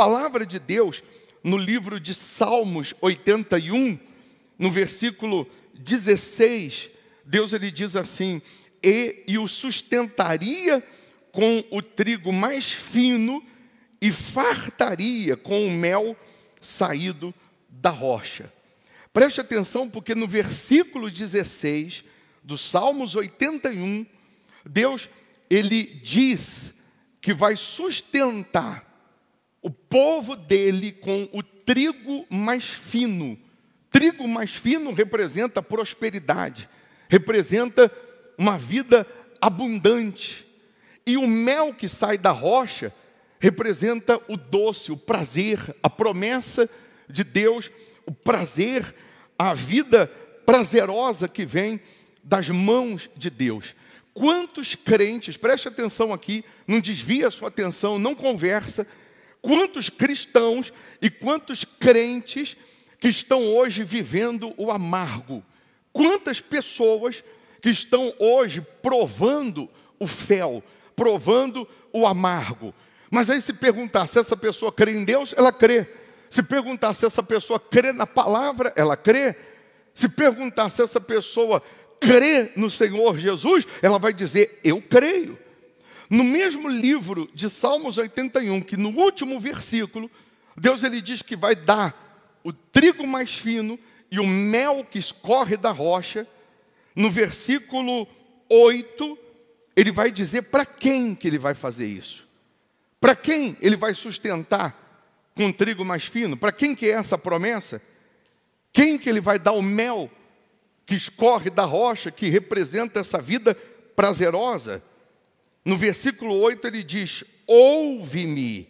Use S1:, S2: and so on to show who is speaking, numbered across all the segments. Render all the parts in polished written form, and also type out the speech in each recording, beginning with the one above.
S1: palavra de Deus, no livro de Salmos 81, no versículo 16, Deus ele diz assim: e o sustentaria com o trigo mais fino e fartaria com o mel saído da rocha. Preste atenção, porque no versículo 16 do Salmos 81, Deus ele diz que vai sustentar o povo dele com o trigo mais fino. Trigo mais fino representa prosperidade, representa uma vida abundante. E o mel que sai da rocha representa o doce, o prazer, a promessa de Deus, o prazer, a vida prazerosa que vem das mãos de Deus. Quantos crentes, preste atenção aqui, não desvia a sua atenção, não conversa, quantos cristãos e quantos crentes que estão hoje vivendo o amargo, quantas pessoas que estão hoje provando o fel, provando o amargo. Mas aí se perguntar se essa pessoa crê em Deus, ela crê. Se perguntar se essa pessoa crê na palavra, ela crê. Se perguntar se essa pessoa crê no Senhor Jesus, ela vai dizer, eu creio. No mesmo livro de Salmos 81, que no último versículo, Deus ele diz que vai dar o trigo mais fino e o mel que escorre da rocha. No versículo 8, ele vai dizer para quem que ele vai fazer isso. Para quem ele vai sustentar com o trigo mais fino? Para quem que é essa promessa? Quem que ele vai dar o mel que escorre da rocha, que representa essa vida prazerosa? No versículo 8 ele diz, ouve-me,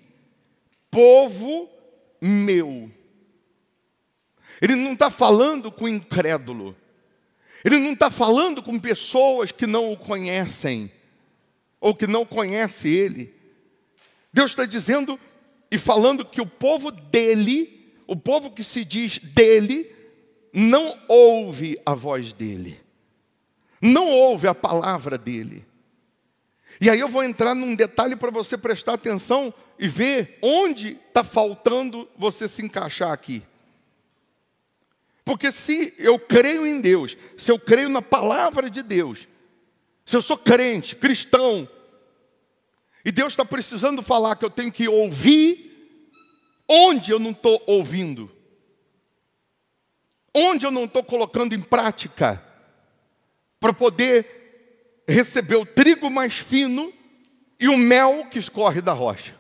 S1: povo meu. Ele não está falando com incrédulo. Ele não está falando com pessoas que não o conhecem, ou que não conhecem ele. Deus está dizendo e falando que o povo dele, o povo que se diz dele, não ouve a voz dele. Não ouve a palavra dele. E aí eu vou entrar num detalhe para você prestar atenção e ver onde está faltando você se encaixar aqui. Porque se eu creio em Deus, se eu creio na palavra de Deus, se eu sou crente, cristão, e Deus está precisando falar que eu tenho que ouvir, onde eu não estou ouvindo? Onde eu não estou colocando em prática para poder receber o trigo mais fino e o mel que escorre da rocha?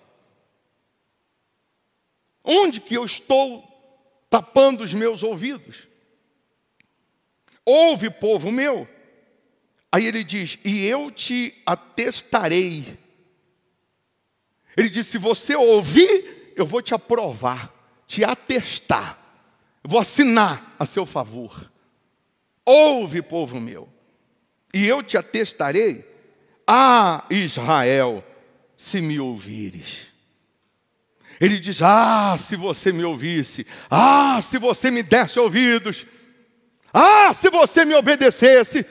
S1: Onde que eu estou tapando os meus ouvidos? Ouve, povo meu. Aí ele diz, e eu te atestarei. Ele diz, se você ouvir, eu vou te aprovar, te atestar. Eu vou assinar a seu favor. Ouve, povo meu. E eu te atestarei, Israel, se me ouvires. Ele diz, se você me ouvisse, se você me desse ouvidos, se você me obedecesse.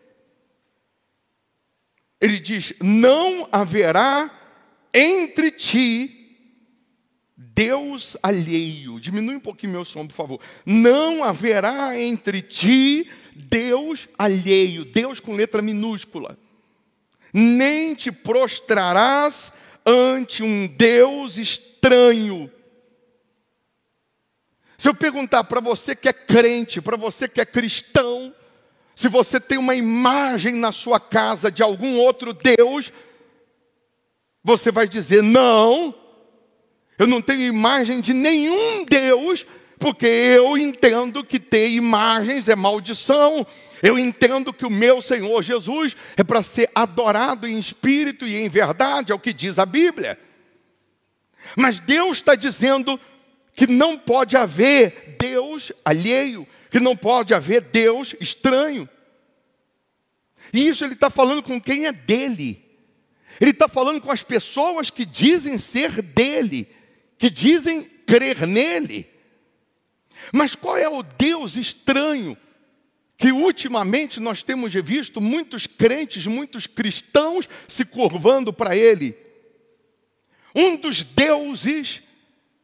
S1: Ele diz, não haverá entre ti Deus alheio. Diminui um pouquinho meu som, por favor. Não haverá entre ti Deus alheio. Deus com letra minúscula. Nem te prostrarás ante um Deus estranho. Se eu perguntar para você que é crente, para você que é cristão, se você tem uma imagem na sua casa de algum outro Deus, você vai dizer, não, eu não tenho imagem de nenhum Deus, porque eu entendo que ter imagens é maldição. Eu entendo que o meu Senhor Jesus é para ser adorado em espírito e em verdade, é o que diz a Bíblia. Mas Deus está dizendo que não pode haver Deus alheio, que não pode haver Deus estranho. E isso ele está falando com quem é dele. Ele está falando com as pessoas que dizem ser dele, que dizem crer nele. Mas qual é o Deus estranho que ultimamente nós temos visto muitos crentes, muitos cristãos se curvando para ele? Um dos deuses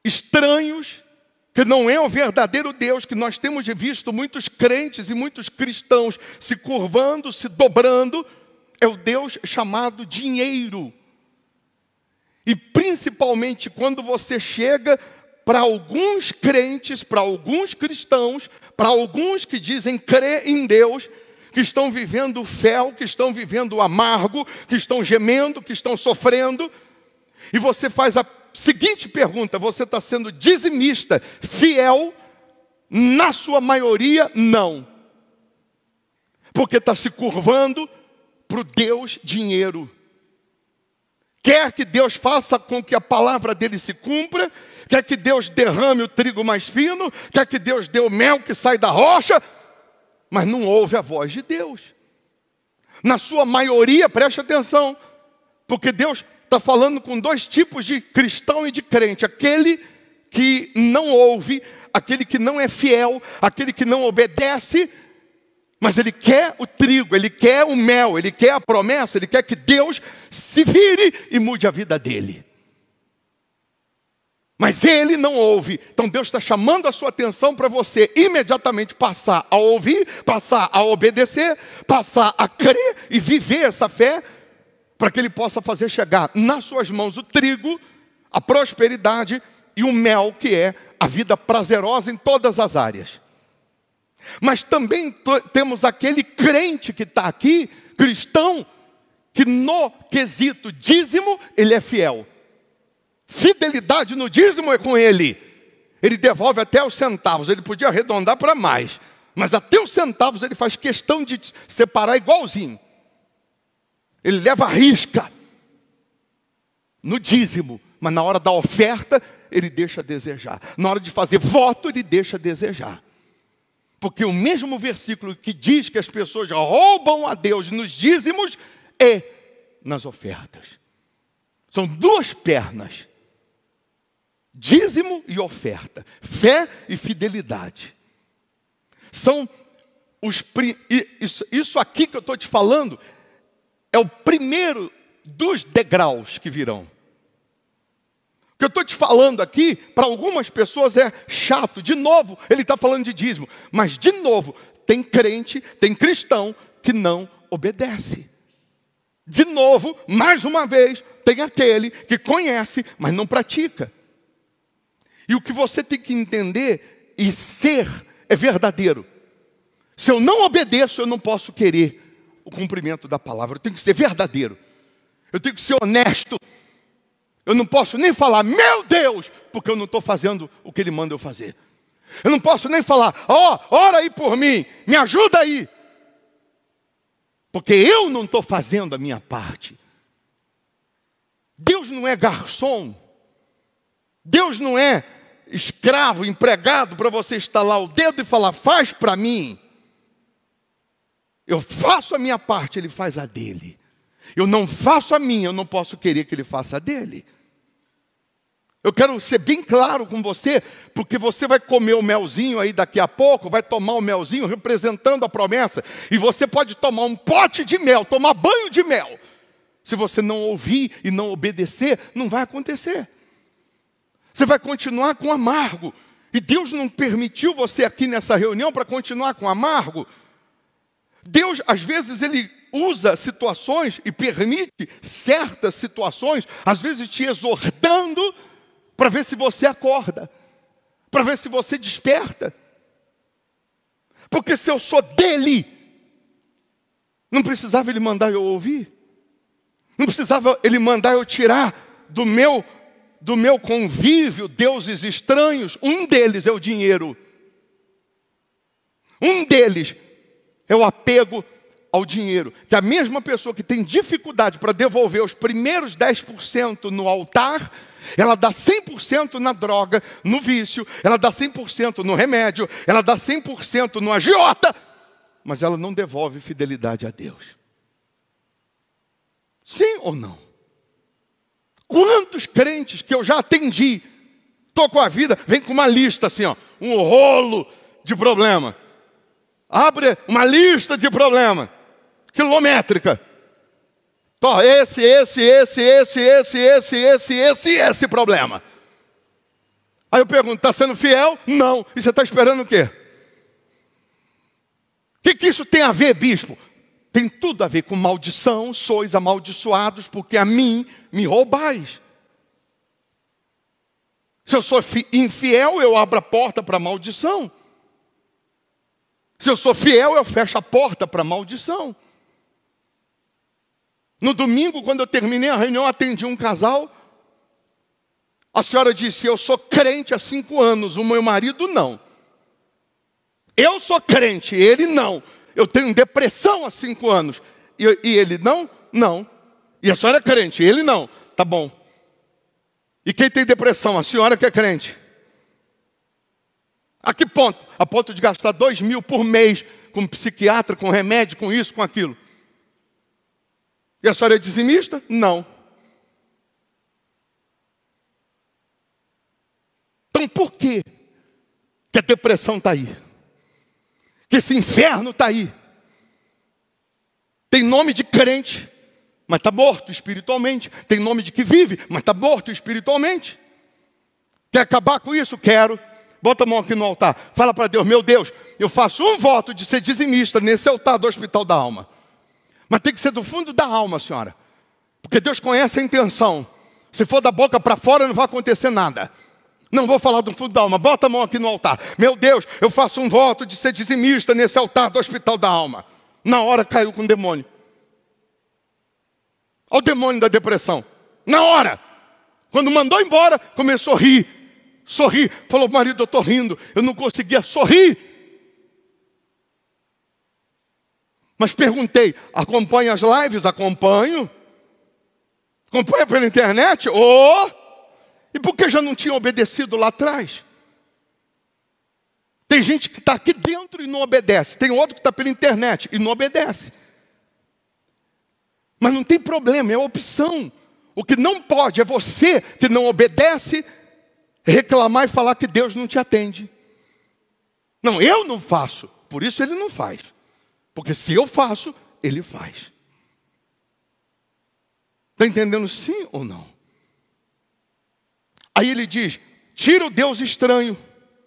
S1: estranhos, que não é o verdadeiro Deus, que nós temos visto muitos crentes e muitos cristãos se curvando, se dobrando, é o Deus chamado dinheiro. E principalmente quando você chega para alguns crentes, para alguns cristãos, para alguns que dizem crer em Deus, que estão vivendo fel, que estão vivendo amargo, que estão gemendo, que estão sofrendo, e você faz a seguinte pergunta: você está sendo dizimista, fiel? Na sua maioria, não. Porque está se curvando para o Deus dinheiro. Quer que Deus faça com que a palavra dele se cumpra, quer que Deus derrame o trigo mais fino, quer que Deus dê o mel que sai da rocha, mas não ouve a voz de Deus. Na sua maioria, preste atenção, porque Deus está falando com dois tipos de cristão e de crente: aquele que não ouve, aquele que não é fiel, aquele que não obedece, mas ele quer o trigo, ele quer o mel, ele quer a promessa, ele quer que Deus se vire e mude a vida dele. Mas ele não ouve. Então Deus está chamando a sua atenção para você imediatamente passar a ouvir, passar a obedecer, passar a crer e viver essa fé, para que ele possa fazer chegar nas suas mãos o trigo, a prosperidade e o mel, que é a vida prazerosa em todas as áreas. Mas também temos aquele crente que está aqui, cristão, que no quesito dízimo ele é fiel. Fidelidade no dízimo é com ele. Ele devolve até os centavos. Ele podia arredondar para mais, mas até os centavos ele faz questão de separar igualzinho. Ele leva a risca no dízimo, mas na hora da oferta ele deixa a desejar. Na hora de fazer voto ele deixa a desejar. Porque o mesmo versículo que diz que as pessoas roubam a Deus nos dízimos é nas ofertas. São duas pernas: dízimo e oferta, fé e fidelidade. São isso aqui que eu estou te falando é o primeiro dos degraus que virão. O que eu estou te falando aqui, para algumas pessoas é chato. De novo, ele está falando de dízimo. Mas, de novo, tem crente, tem cristão que não obedece. De novo, mais uma vez, tem aquele que conhece, mas não pratica. E o que você tem que entender e ser é verdadeiro. Se eu não obedeço, eu não posso querer o cumprimento da palavra. Eu tenho que ser verdadeiro. Eu tenho que ser honesto. Eu não posso nem falar, meu Deus, porque eu não estou fazendo o que ele manda eu fazer. Eu não posso nem falar, ora aí por mim, me ajuda aí. Porque eu não estou fazendo a minha parte. Deus não é garçom. Deus não é escravo, empregado, para você estalar o dedo e falar, faz para mim. Eu faço a minha parte, ele faz a dele. Eu não faço a minha, eu não posso querer que ele faça a dele. Eu quero ser bem claro com você, porque você vai comer o melzinho aí daqui a pouco, vai tomar o melzinho representando a promessa, e você pode tomar um pote de mel, tomar banho de mel. Se você não ouvir e não obedecer, não vai acontecer. Você vai continuar com amargo. E Deus não permitiu você aqui nessa reunião para continuar com amargo. Deus, às vezes, ele usa situações e permite certas situações, às vezes te exortando, para ver se você acorda, para ver se você desperta. Porque se eu sou dele, não precisava ele mandar eu ouvir, não precisava ele mandar eu tirar do meu convívio deuses estranhos. Um deles é o dinheiro, um deles é o apego ao dinheiro. Que a mesma pessoa que tem dificuldade para devolver os primeiros 10% no altar, ela dá 100% na droga, no vício, ela dá 100% no remédio, ela dá 100% no agiota, mas ela não devolve fidelidade a Deus. Sim ou não? Quantos crentes que eu já atendi, estou com a vida, vem com uma lista assim, um rolo de problema. Abre uma lista de problema, quilométrica. Então, esse problema. Aí eu pergunto, está sendo fiel? Não. E você está esperando o quê? O que isso tem a ver, bispo? Tem tudo a ver com maldição. Sois amaldiçoados porque a mim me roubais. Se eu sou infiel, eu abro a porta para a maldição. Se eu sou fiel, eu fecho a porta para a maldição. No domingo, quando eu terminei a reunião, atendi um casal. A senhora disse, eu sou crente há 5 anos, o meu marido não. Eu sou crente, ele não. Eu tenho depressão há 5 anos. E ele não? Não. E a senhora é crente, ele não. Tá bom. E quem tem depressão? A senhora que é crente. A que ponto? A ponto de gastar 2.000 por mês com psiquiatra, com remédio, com isso, com aquilo. E a senhora é dizimista? Não. Então por que a depressão está aí? Que esse inferno está aí? Tem nome de crente, mas está morto espiritualmente. Tem nome de que vive, mas está morto espiritualmente. Quer acabar com isso? Quero. Bota a mão aqui no altar. Fala para Deus, meu Deus, eu faço um voto de ser dizimista nesse altar do Hospital da Alma. Mas tem que ser do fundo da alma, senhora. Porque Deus conhece a intenção. Se for da boca para fora, não vai acontecer nada. Não vou falar do fundo da alma. Bota a mão aqui no altar. Meu Deus, eu faço um voto de ser dizimista nesse altar do Hospital da Alma. Na hora caiu com o demônio. Olha o demônio da depressão. Na hora. Quando mandou embora, começou a rir. Sorri. Falou, marido, eu estou rindo. Eu não conseguia sorrir. Mas perguntei, acompanha as lives? Acompanho. Acompanha pela internet? E por que já não tinha obedecido lá atrás? Tem gente que está aqui dentro e não obedece. Tem outro que está pela internet e não obedece. Mas não tem problema, é opção. O que não pode é você que não obedece reclamar e falar que Deus não te atende. Não, eu não faço, por isso ele não faz. Porque se eu faço, ele faz. Está entendendo sim ou não? Aí ele diz, tira o Deus estranho.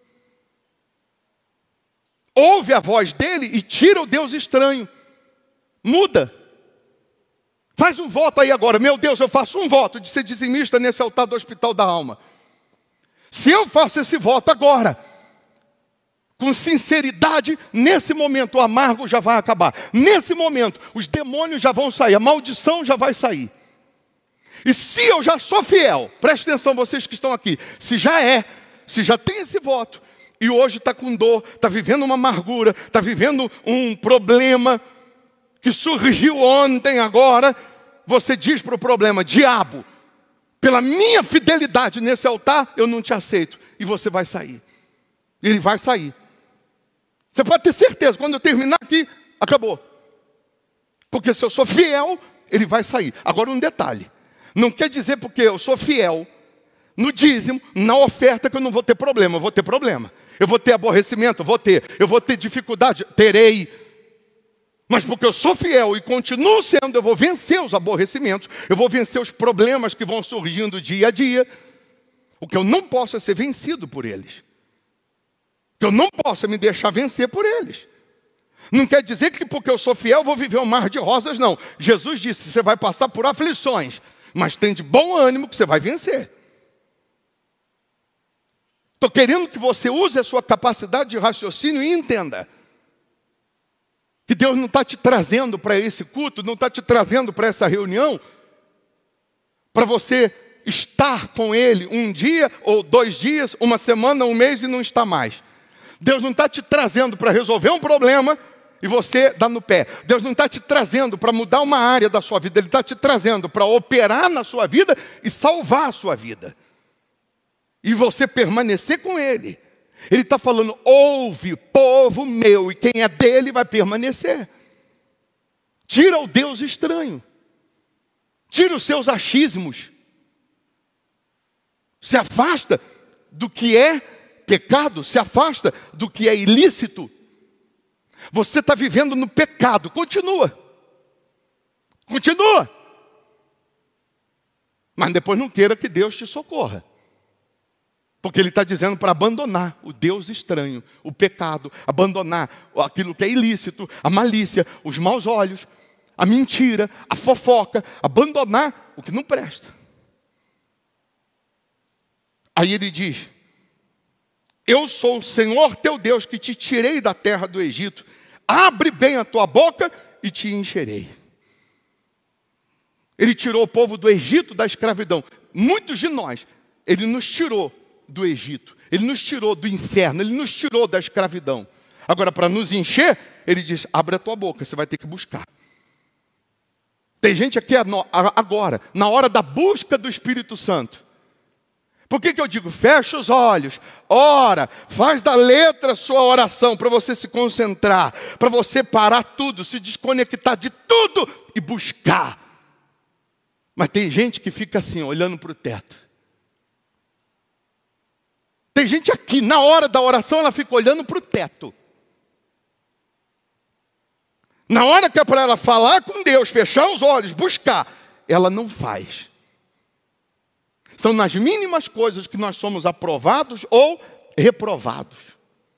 S1: Ouve a voz dele e tira o Deus estranho. Muda. Faz um voto aí agora. Meu Deus, eu faço um voto de ser dizimista nesse altar do Hospital da Alma. Se eu faço esse voto agora, com sinceridade, nesse momento o amargo já vai acabar. Nesse momento, os demônios já vão sair, a maldição já vai sair. E se eu já sou fiel, preste atenção vocês que estão aqui, se já tem esse voto, e hoje está com dor, está vivendo uma amargura, está vivendo um problema que surgiu ontem agora, você diz para o problema, diabo, pela minha fidelidade nesse altar, eu não te aceito. E você vai sair. Ele vai sair. Você pode ter certeza, quando eu terminar aqui, acabou. Porque se eu sou fiel, ele vai sair. Agora um detalhe. Não quer dizer porque eu sou fiel no dízimo, na oferta, que eu não vou ter problema. Eu vou ter problema. Eu vou ter aborrecimento, vou ter. Eu vou ter dificuldade, terei. Mas porque eu sou fiel e continuo sendo, eu vou vencer os aborrecimentos, eu vou vencer os problemas que vão surgindo dia a dia. O que eu não posso é ser vencido por eles. O que eu não posso é me deixar vencer por eles. Não quer dizer que porque eu sou fiel, eu vou viver um mar de rosas, não. Jesus disse, você vai passar por aflições, mas tem de bom ânimo que você vai vencer. Estou querendo que você use a sua capacidade de raciocínio e entenda que Deus não está te trazendo para esse culto, não está te trazendo para essa reunião, para você estar com Ele um dia ou 2 dias, uma semana, um mês e não estar mais. Deus não está te trazendo para resolver um problema e você dá no pé. Deus não está te trazendo para mudar uma área da sua vida, Ele está te trazendo para operar na sua vida e salvar a sua vida. E você permanecer com Ele. Ele está falando, ouve, povo meu, e quem é dele vai permanecer. Tira o Deus estranho. Tira os seus achismos. Se afasta do que é pecado, se afasta do que é ilícito. Você está vivendo no pecado, continua. Continua. Mas depois não queira que Deus te socorra. Porque ele está dizendo para abandonar o Deus estranho, o pecado, abandonar aquilo que é ilícito, a malícia, os maus olhos, a mentira, a fofoca, abandonar o que não presta. Aí ele diz: eu sou o Senhor teu Deus que te tirei da terra do Egito. Abre bem a tua boca e te encherei. Ele tirou o povo do Egito, da escravidão. Muitos de nós, ele nos tirou do Egito. Ele nos tirou do inferno. Ele nos tirou da escravidão. Agora, para nos encher, ele diz: abre a tua boca, você vai ter que buscar. Tem gente aqui agora, na hora da busca do Espírito Santo. Por que eu digo, fecha os olhos, ora, faz da letra a sua oração, para você se concentrar, para você parar tudo, se desconectar de tudo e buscar. Mas tem gente que fica assim, olhando para o teto. Tem gente aqui, na hora da oração, ela fica olhando para o teto. Na hora que é para ela falar com Deus, fechar os olhos, buscar, ela não faz. São nas mínimas coisas que nós somos aprovados ou reprovados.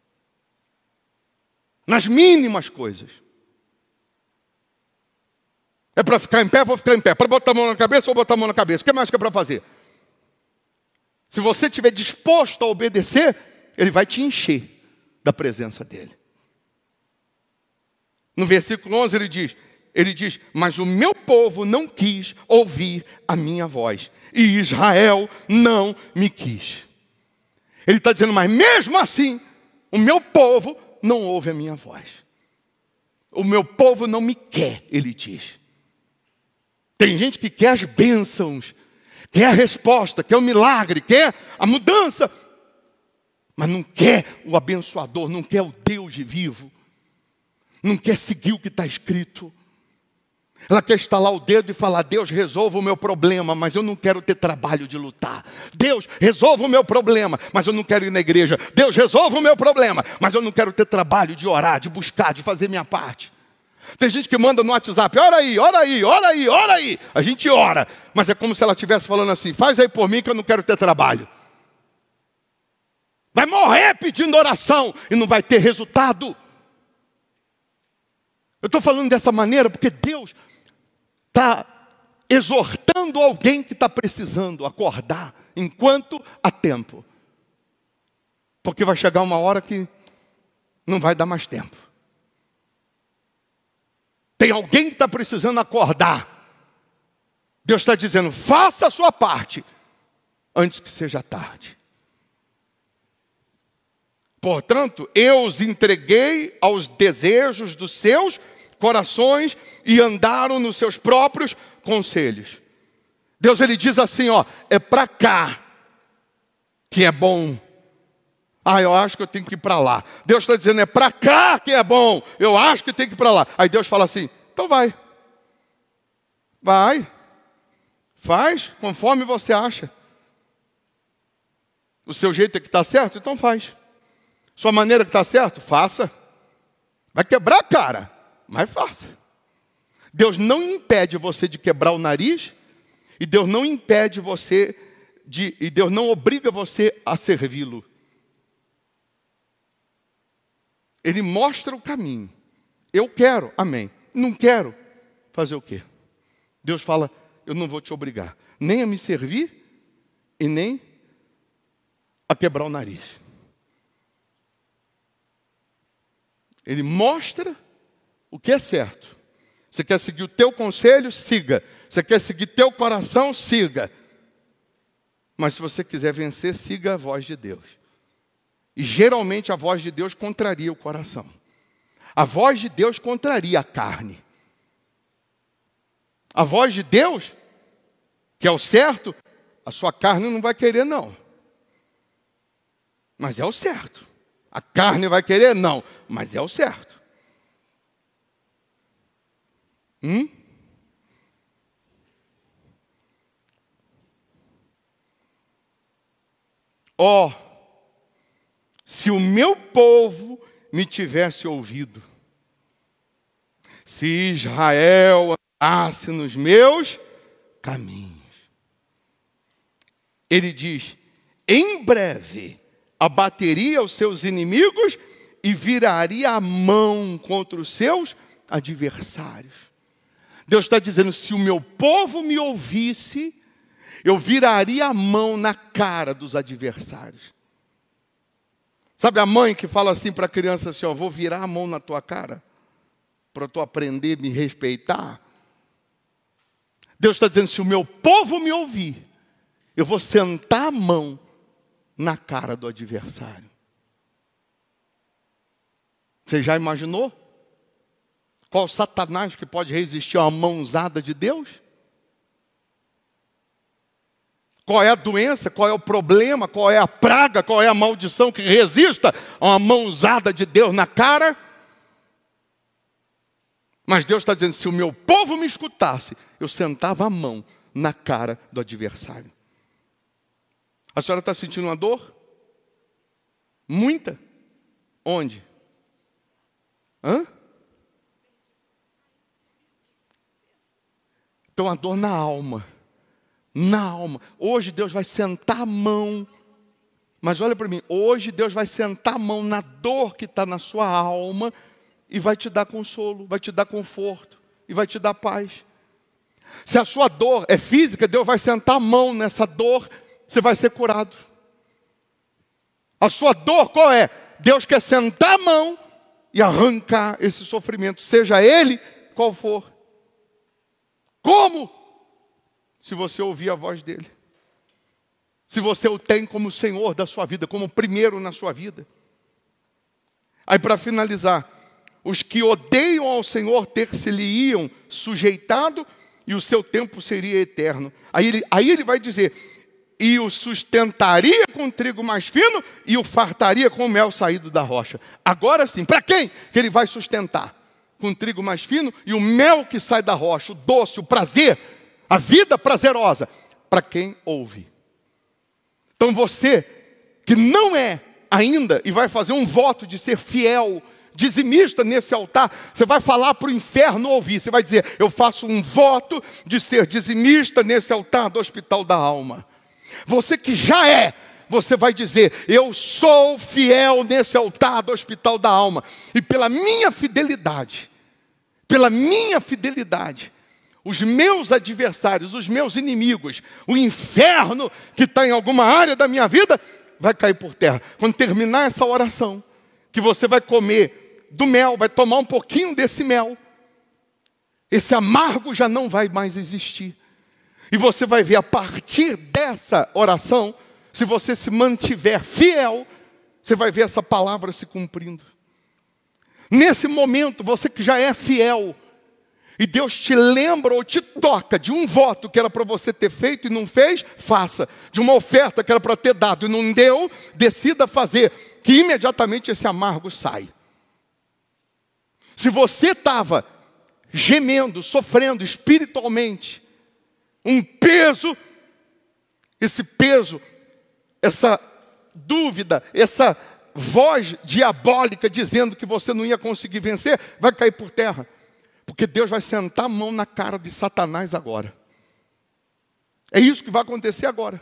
S1: Nas mínimas coisas. É para ficar em pé, vou ficar em pé. Para botar a mão na cabeça, vou botar a mão na cabeça. O que mais que é para fazer? Se você estiver disposto a obedecer, ele vai te encher da presença dele. No versículo 11 ele diz, mas o meu povo não quis ouvir a minha voz. E Israel não me quis. Ele está dizendo, mas mesmo assim, o meu povo não ouve a minha voz. O meu povo não me quer, ele diz. Tem gente que quer as bênçãos, quer a resposta, quer o milagre, quer a mudança, mas não quer o abençoador, não quer o Deus vivo, não quer seguir o que está escrito. Ela quer estalar o dedo e falar, Deus, resolva o meu problema, mas eu não quero ter trabalho de lutar. Deus, resolva o meu problema, mas eu não quero ir na igreja. Deus, resolva o meu problema, mas eu não quero ter trabalho de orar, de buscar, de fazer minha parte. Tem gente que manda no WhatsApp, ora aí, ora aí, ora aí, ora aí. A gente ora, mas é como se ela estivesse falando assim, faz aí por mim que eu não quero ter trabalho. Vai morrer pedindo oração e não vai ter resultado. Eu estou falando dessa maneira porque Deus está exortando alguém que está precisando acordar enquanto há tempo. Porque vai chegar uma hora que não vai dar mais tempo. Tem alguém que está precisando acordar. Deus está dizendo, faça a sua parte antes que seja tarde. Portanto, eu os entreguei aos desejos dos seus corações e andaram nos seus próprios conselhos. Deus, ele diz assim, ó, é para cá que é bom. Eu acho que eu tenho que ir para lá. Deus está dizendo, é para cá que é bom. Eu acho que tem que ir para lá. Aí Deus fala assim, então vai. Vai. Faz conforme você acha. O seu jeito é que está certo? Então faz. Sua maneira que está certo? Faça. Vai quebrar a cara, mas faça. Deus não impede você de quebrar o nariz, e Deus não impede você e Deus não obriga você a servi-lo. Ele mostra o caminho. Eu quero, amém. Não quero, fazer o quê? Deus fala, eu não vou te obrigar, nem a me servir, e nem a quebrar o nariz. Ele mostra o que é certo. Você quer seguir o teu conselho? Siga. Você quer seguir teu coração? Siga. Mas se você quiser vencer, siga a voz de Deus. E geralmente a voz de Deus contraria o coração. A voz de Deus contraria a carne. A voz de Deus, que é o certo, a sua carne não vai querer não. Mas é o certo. A carne vai querer? Não, mas é o certo. Se o meu povo me tivesse ouvido, se Israel andasse nos meus caminhos. Ele diz, em breve abateria os seus inimigos e viraria a mão contra os seus adversários. Deus está dizendo, se o meu povo me ouvisse, eu viraria a mão na cara dos adversários. Sabe a mãe que fala assim para a criança assim, ó, vou virar a mão na tua cara, para tu aprender a me respeitar? Deus está dizendo, se o meu povo me ouvir, eu vou sentar a mão na cara do adversário. Você já imaginou? Qual Satanás que pode resistir a uma mãozada de Deus? Qual é a doença, qual é o problema, qual é a praga, qual é a maldição que resista a uma mãozada de Deus na cara? Mas Deus está dizendo, se o meu povo me escutasse, eu sentava a mão na cara do adversário. A senhora está sentindo uma dor? Muita? Onde? Hã? Então a dor na alma. Na alma. Hoje Deus vai sentar a mão. Mas olha para mim. Hoje Deus vai sentar a mão na dor que está na sua alma. E vai te dar consolo. Vai te dar conforto. E vai te dar paz. Se a sua dor é física, Deus vai sentar a mão nessa dor. Você vai ser curado. A sua dor qual é? Deus quer sentar a mão e arrancar esse sofrimento. Seja ele qual for. Como? Se você ouvir a voz dele. Se você o tem como Senhor da sua vida, como primeiro na sua vida. Aí para finalizar, os que odeiam ao Senhor ter-se-lhe-iam sujeitado e o seu tempo seria eterno. Aí ele vai dizer, e o sustentaria com trigo mais fino e o fartaria com mel saído da rocha. Agora sim, para quem que ele vai sustentar? Com trigo mais fino e o mel que sai da rocha, o doce, o prazer, a vida prazerosa, para quem ouve. Então você, que não é ainda, e vai fazer um voto de ser fiel, dizimista nesse altar, você vai falar para o inferno ouvir, você vai dizer, eu faço um voto de ser dizimista nesse altar do Hospital da Alma. Você que já é, você vai dizer, eu sou fiel nesse altar do Hospital da Alma, e pela minha fidelidade, os meus adversários, os meus inimigos, o inferno que está em alguma área da minha vida, vai cair por terra. Quando terminar essa oração, que você vai comer do mel, vai tomar um pouquinho desse mel, esse amargo já não vai mais existir. E você vai ver a partir dessa oração, se você se mantiver fiel, você vai ver essa palavra se cumprindo. Nesse momento, você que já é fiel, e Deus te lembra ou te toca de um voto que era para você ter feito e não fez, faça. De uma oferta que era para ter dado e não deu, decida fazer, que imediatamente esse amargo sai. Se você estava gemendo, sofrendo espiritualmente, um peso, esse peso, essa dúvida, essa voz diabólica dizendo que você não ia conseguir vencer, vai cair por terra. Porque Deus vai sentar a mão na cara de Satanás agora. É isso que vai acontecer agora.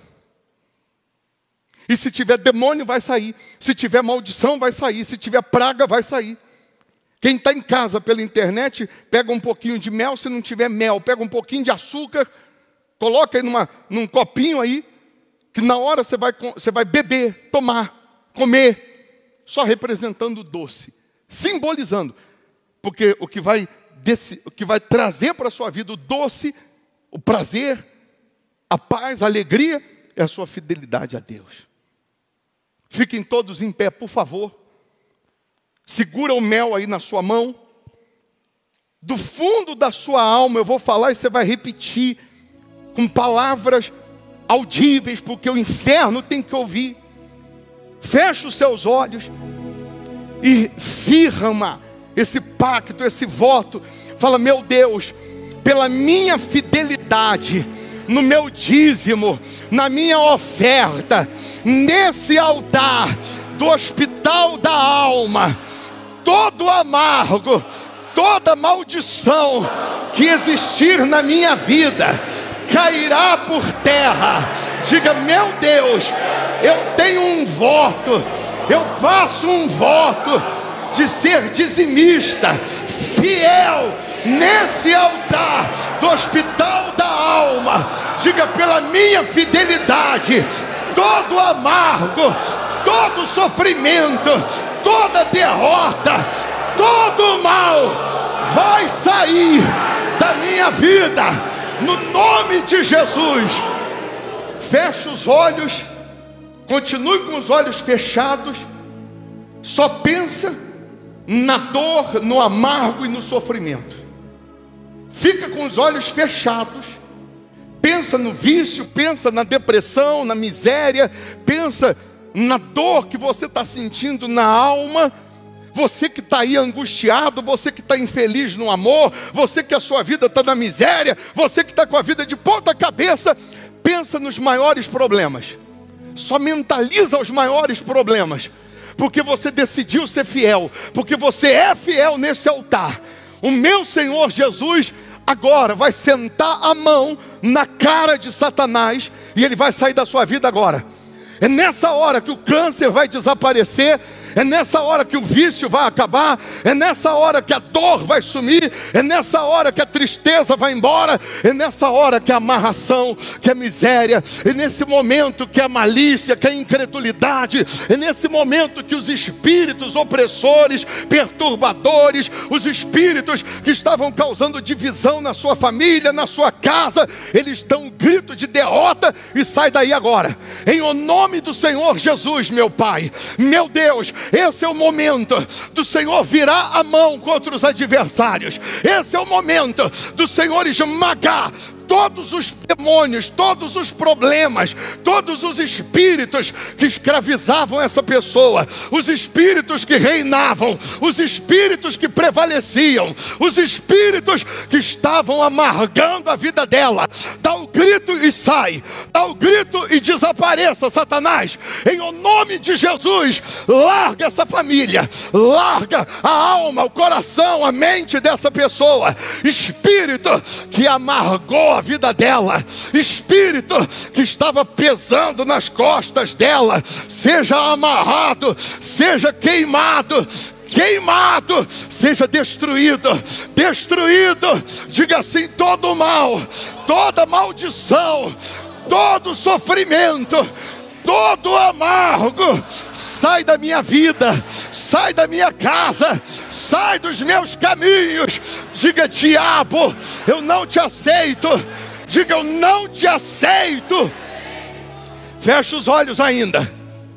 S1: E se tiver demônio, vai sair. Se tiver maldição, vai sair. Se tiver praga, vai sair. Quem está em casa pela internet, pega um pouquinho de mel. Se não tiver mel, pega um pouquinho de açúcar, coloca aí num copinho aí, que na hora você vai beber, tomar, comer, só representando o doce, simbolizando. Porque o que vai trazer para a sua vida o doce, o prazer, a paz, a alegria, é a sua fidelidade a Deus. Fiquem todos em pé, por favor. Segura o mel aí na sua mão. Do fundo da sua alma eu vou falar e você vai repetir com palavras audíveis, porque o inferno tem que ouvir. Fecha os seus olhos e firma esse pacto, esse voto. Fala, meu Deus, pela minha fidelidade, no meu dízimo, na minha oferta, nesse altar do Hospital da Alma, todo amargo, toda maldição que existir na minha vida, cairá por terra. Diga, meu Deus, Eu tenho um voto, eu faço um voto de ser dizimista, fiel nesse altar do hospital da alma. Diga: pela minha fidelidade, todo amargo, todo sofrimento, toda derrota, todo mal vai sair da minha vida, no nome de Jesus. Feche os olhos, continue com os olhos fechados, só pensa na dor, no amargo e no sofrimento. Fica com os olhos fechados, pensa no vício, pensa na depressão, na miséria, pensa na dor que você está sentindo na alma. Você que está aí angustiado, você que está infeliz no amor, você que a sua vida está na miséria, você que está com a vida de ponta cabeça, pensa nos maiores problemas. Só mentaliza os maiores problemas, porque você decidiu ser fiel, porque você é fiel nesse altar. O meu Senhor Jesus agora vai sentar a mão na cara de Satanás e ele vai sair da sua vida agora. É nessa hora que o câncer vai desaparecer, é nessa hora que o vício vai acabar, é nessa hora que a dor vai sumir, é nessa hora que a tristeza vai embora, é nessa hora que a amarração, que a miséria, é nesse momento que a malícia, que a incredulidade, é nesse momento que os espíritos opressores, perturbadores, os espíritos que estavam causando divisão na sua família, na sua casa, eles dão um grito de derrota e sai daí agora. Em o nome do Senhor Jesus, meu Pai, meu Deus, esse é o momento do Senhor virar a mão contra os adversários. Esse é o momento do Senhor esmagar todos os demônios, todos os problemas, todos os espíritos que escravizavam essa pessoa, os espíritos que reinavam, os espíritos que prevaleciam, os espíritos que estavam amargando a vida dela. Dá o grito e sai, dá o grito e desapareça, Satanás. Em o nome de Jesus, larga essa família, larga a alma, o coração, a mente dessa pessoa. Espírito que amargou a vida dela, espírito que estava pesando nas costas dela, seja amarrado, seja queimado, seja destruído, diga assim: todo mal, toda maldição, todo sofrimento, todo amargo, sai da minha vida, sai da minha casa, sai dos meus caminhos. Diga: diabo, eu não te aceito. Diga: eu não te aceito. Feche os olhos ainda.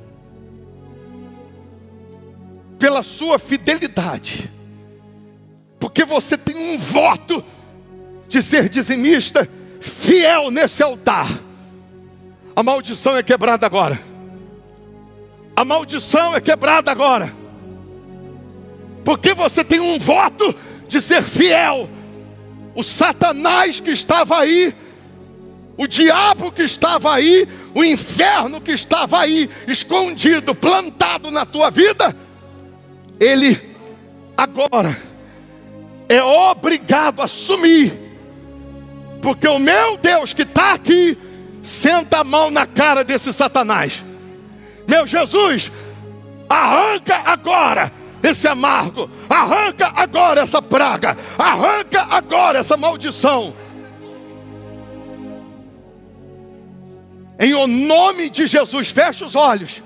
S1: Pela sua fidelidade, porque você tem um voto de ser dizimista, fiel nesse altar, a maldição é quebrada agora. A maldição é quebrada agora. Porque você tem um voto de ser fiel. O Satanás que estava aí, o diabo que estava aí, o inferno que estava aí, escondido, plantado na tua vida, ele agora é obrigado a sumir. Porque o meu Deus que está aqui, senta a mão na cara desse Satanás. Meu Jesus, arranca agora esse amargo, arranca agora essa praga, arranca agora essa maldição. Em o nome de Jesus, feche os olhos.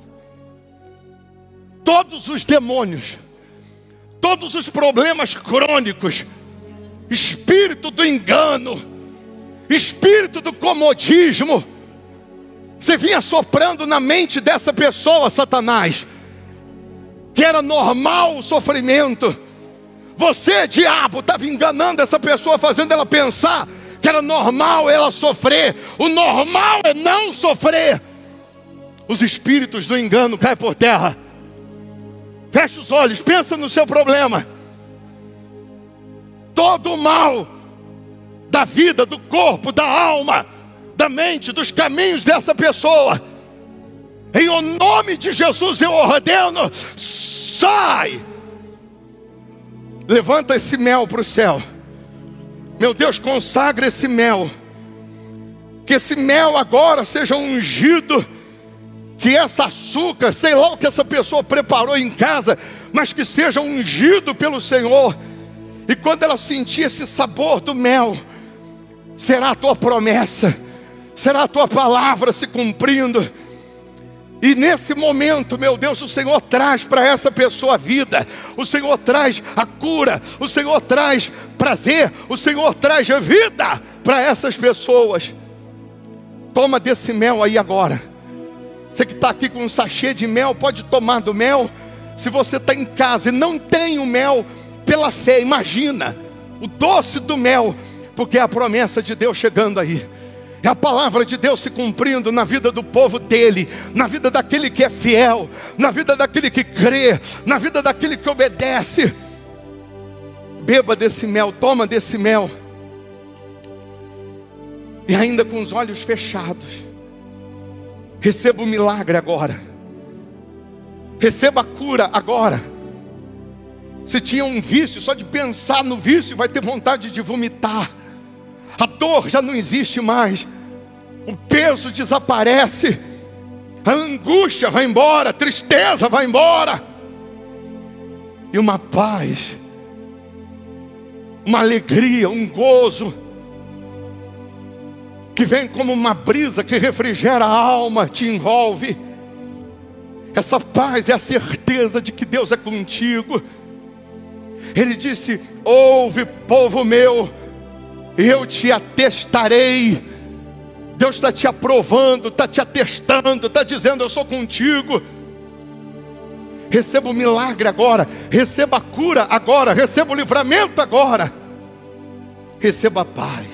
S1: Todos os demônios, todos os problemas crônicos, espírito do engano, espírito do comodismo, você vinha soprando na mente dessa pessoa, Satanás, que era normal o sofrimento. Você, diabo, estava enganando essa pessoa, fazendo ela pensar que era normal ela sofrer. O normal é não sofrer. Os espíritos do engano caem por terra. Feche os olhos, pensa no seu problema. Todo o mal da vida, do corpo, da alma, da mente, dos caminhos dessa pessoa, em o nome de Jesus eu ordeno: sai! Levanta esse mel para o céu. Meu Deus, consagra esse mel. Que esse mel agora seja ungido, que esse açúcar, sei lá o que essa pessoa preparou em casa, mas que seja ungido pelo Senhor. E quando ela sentir esse sabor do mel, será a tua promessa, será a tua palavra se cumprindo. E nesse momento, meu Deus, o Senhor traz para essa pessoa a vida, o Senhor traz a cura, o Senhor traz prazer, o Senhor traz a vida para essas pessoas. Toma desse mel aí agora. Você que está aqui com um sachê de mel, pode tomar do mel. Se você está em casa e não tem o mel, pela fé, imagina o doce do mel, porque é a promessa de Deus chegando aí. É a palavra de Deus se cumprindo na vida do povo dele, na vida daquele que é fiel, na vida daquele que crê, na vida daquele que obedece. Beba desse mel, toma desse mel. E ainda com os olhos fechados, receba o milagre agora. Receba a cura agora. Se tinha um vício, só de pensar no vício vai ter vontade de vomitar. A dor já não existe mais, o peso desaparece, a angústia vai embora, a tristeza vai embora, e uma paz, uma alegria, um gozo, que vem como uma brisa que refrigera a alma, te envolve. Essa paz é a certeza de que Deus é contigo. Ele disse: ouve, povo meu, eu te atestarei. Deus está te aprovando, está te atestando, está dizendo: eu sou contigo. Receba o milagre agora, receba a cura agora, receba o livramento agora, receba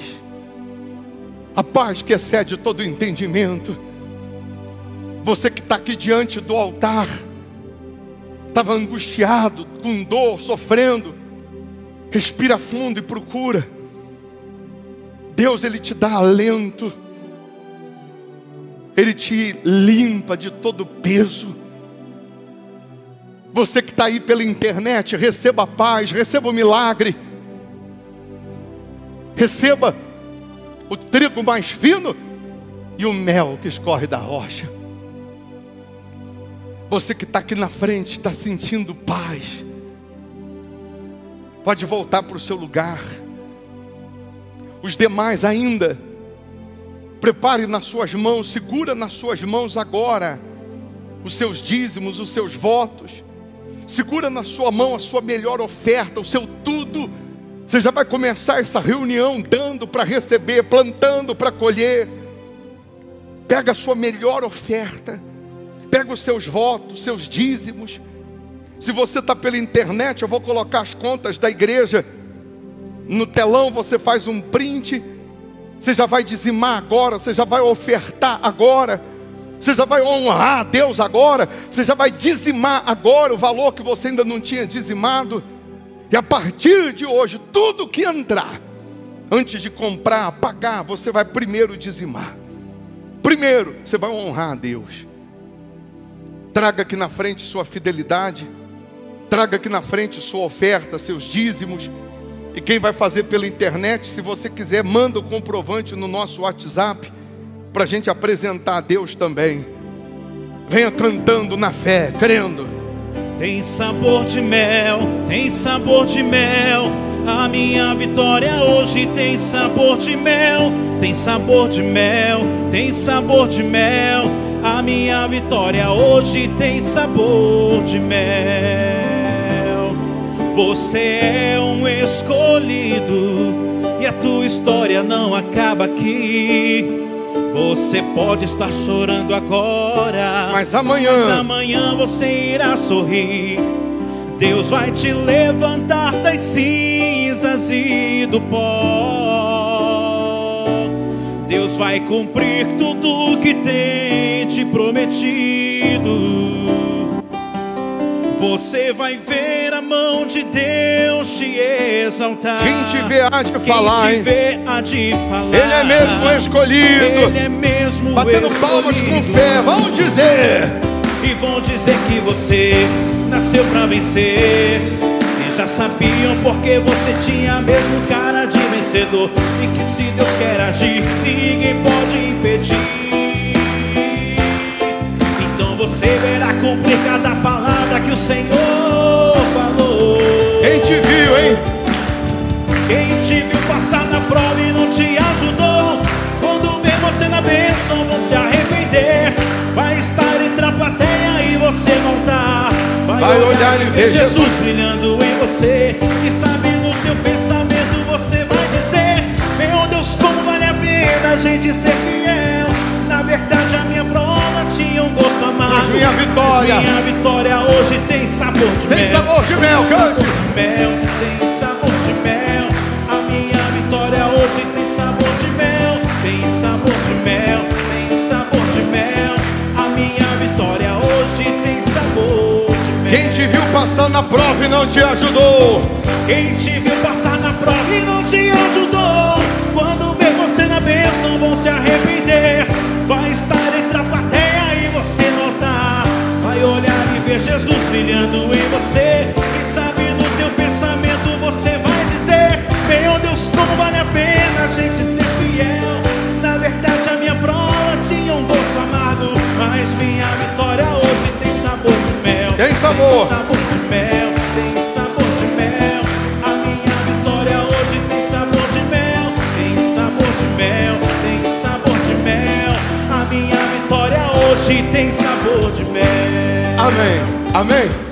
S1: a paz que excede todo entendimento. Você que está aqui diante do altar, estava angustiado, com dor, sofrendo, respira fundo e procura. Deus, Ele te dá alento, Ele te limpa de todo peso. Você que está aí pela internet, receba a paz, receba o milagre, receba o trigo mais fino e o mel que escorre da rocha. Você que está aqui na frente, está sentindo paz, pode voltar para o seu lugar. Os demais ainda, prepare nas suas mãos, segura nas suas mãos agora os seus dízimos, os seus votos. Segura na sua mão a sua melhor oferta, o seu tudo. Você já vai começar essa reunião dando para receber, plantando para colher. Pega a sua melhor oferta, pega os seus votos, seus dízimos. Se você está pela internet, eu vou colocar as contas da igreja no telão, você faz um print. Você já vai dizimar agora, você já vai ofertar agora, você já vai honrar a Deus agora, você já vai dizimar agora o valor que você ainda não tinha dizimado. E a partir de hoje, tudo que entrar, antes de comprar, pagar, você vai primeiro dizimar. Primeiro, você vai honrar a Deus. Traga aqui na frente sua fidelidade, traga aqui na frente sua oferta, seus dízimos. E quem vai fazer pela internet, se você quiser, manda o comprovante no nosso WhatsApp, para a gente apresentar a Deus também. Venha cantando na fé, crendo.
S2: Tem sabor de mel, tem sabor de mel. A minha vitória hoje tem sabor de mel. Tem sabor de mel, tem sabor de mel. A minha vitória hoje tem sabor de mel. Você é um escolhido e a tua história não acaba aqui. Você pode estar chorando agora, mas amanhã você irá sorrir. Deus vai te levantar das cinzas e do pó. Deus vai cumprir tudo o que tem te prometido. Você vai ver a mão de Deus te exaltar.
S1: Quem te vê há de falar,
S2: Quem te vê há de falar.
S1: Ele é mesmo escolhido.
S2: Ele é mesmo
S1: batendo
S2: escolhido.
S1: Palmas com fé, vão dizer.
S2: E vão dizer que você nasceu pra vencer. E já sabiam porque você tinha mesmo cara de vencedor. E que se Deus quer agir, ninguém pode impedir. Então para cumprir cada palavra que o Senhor falou.
S1: Quem te viu, hein?
S2: Quem te viu passar na prova e não te ajudou, quando vê você na bênção vão se arrepender. Vai estar entre a plateia e você não tá. Vai olhar e ver Jesus brilhando em você. E sabe no teu pensamento você vai dizer: meu Deus, como vale a pena a gente ser fiel. Na verdade a minha prova tinha um gosto amargo,
S1: mas minha
S2: vitória hoje tem sabor de mel.
S1: Tem sabor de mel, cante!
S2: Tem sabor de mel. A minha vitória hoje tem sabor de mel. Tem sabor de mel, tem sabor de mel. A minha vitória hoje tem sabor de mel.
S1: Quem te viu passar na prova e não te ajudou,
S2: quem te viu passar na prova e não te ajudou, quando vê você na bênção vão se arrepender. Vai estar entre a plateia e você não tá. Vai olhar e ver Jesus brilhando em você. E sabe no teu pensamento você vai dizer: meu Deus, como vale a pena a gente ser fiel. Na verdade a minha prova tinha um gosto amargo, mas minha vitória hoje tem sabor de mel.
S1: Tem sabor.
S2: Tem sabor de mel, tem sabor de mel. A minha vitória hoje tem sabor de mel. Tem sabor de mel, tem sabor de mel. A minha vitória hoje tem sabor de mel.
S1: Amém, amém.